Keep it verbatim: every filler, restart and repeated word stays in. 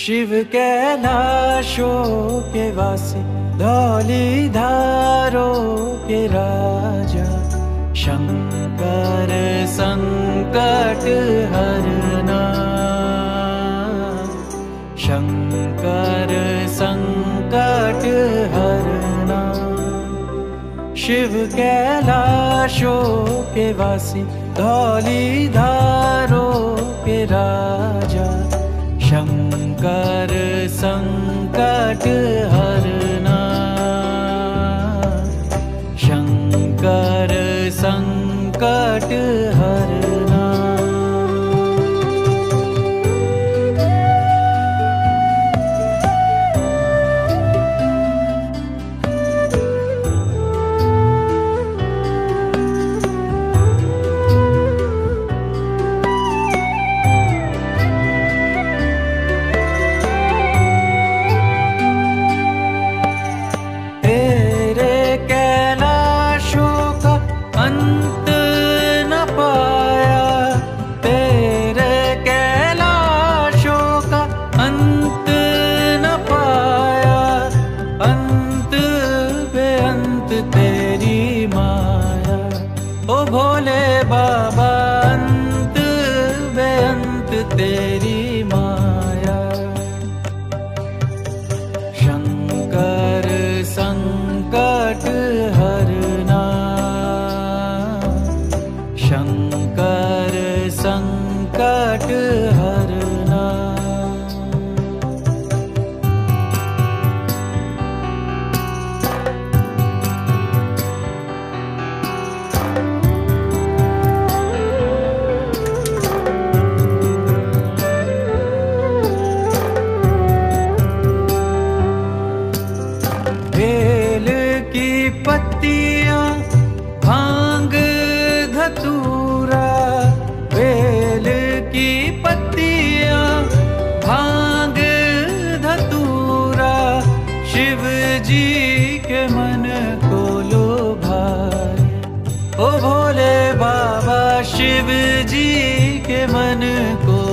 शिव कैलाशों के वासी, धौलीधारों के राजा, शंकर संकट हरना, शंकर संकट हरना। शिव कैलाशों के वासी, धौलीधारों के राजा, शंकर संकट हरना, शंकर संकट हरना। अंत न पाया तेरे कैलाशों का, अंत न पाया, अंत बेअंत तेरी माया। ओ भोले बाबा अंत बेअंत तेरी माया। शंकर संकट हरना, शंकर संकट हरना। बेल की पत्तियां, भांग धतूरा, बेल की पत्तियां, भांग धतूरा, शिव जी के मन को लुभाए। ओ भोले बाबा शिव जी के मन को